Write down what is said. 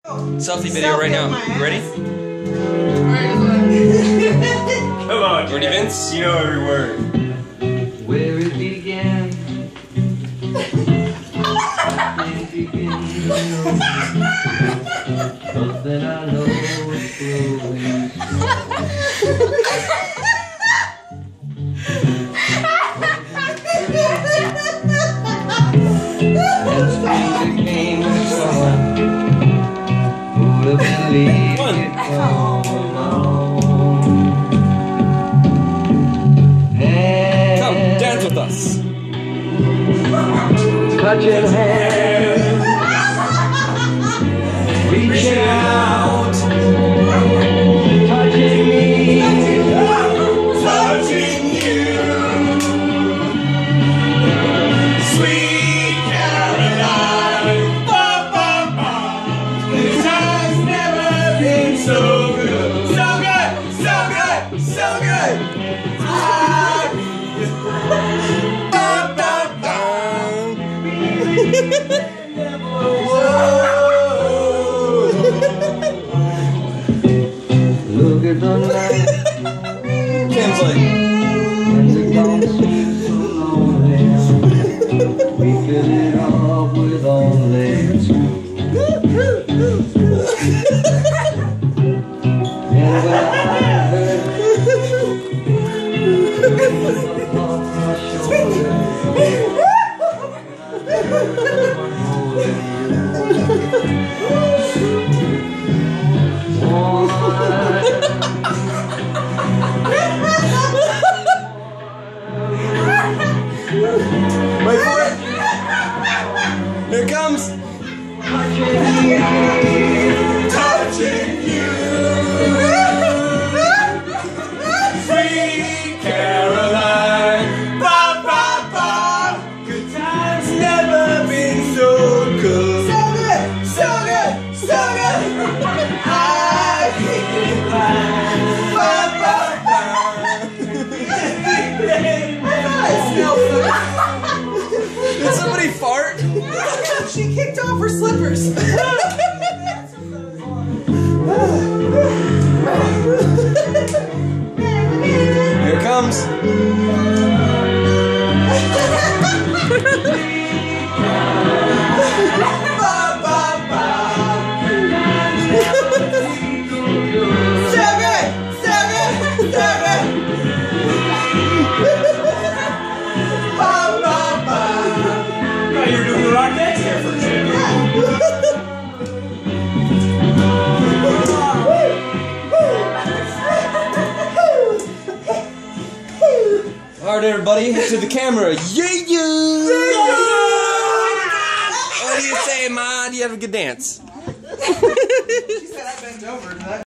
Selfie video right now. You ready? Come on, Ready, Vince? You know every word. Where it began. But then I know it's growing. And still became someone who would believe it all along. Come, dance with us. Touching hands, reaching out, touching me, Touching you, sweet Caroline. Ba, ba, ba. This has never been so good. So good, so good, so good. Ba, ba, look at the light, Cam's like, and the don't seem so lonely. We fill it up with only two. And when I heard upon my shoulder, wait for it. Here it comes. touching you, sweet Caroline. Ba, ba, ba. Good times never been so good. So good, so good, so good. I can't find. Ba, ba, ba. I smell food. Did somebody fart? She kicked off her slippers. Here it comes. ba, ba, ba. So good, so good, so good. Ba, ba, ba. Oh, you were doing the rock dance there for a second. Alright, everybody, to the camera. Yeah! What do you say, Ma? Do you have a good dance? She said I bent over.